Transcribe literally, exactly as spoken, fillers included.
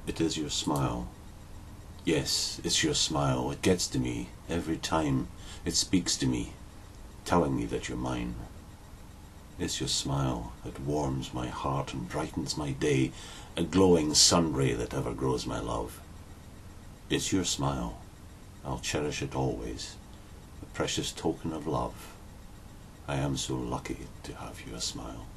It is your smile. Yes, it's your smile. It gets to me every time. It speaks to me, telling me that you're mine. It's your smile that warms my heart and brightens my day, a glowing sun ray that ever grows my love. It's your smile. I'll cherish it always, a precious token of love. I am so lucky to have you a smile.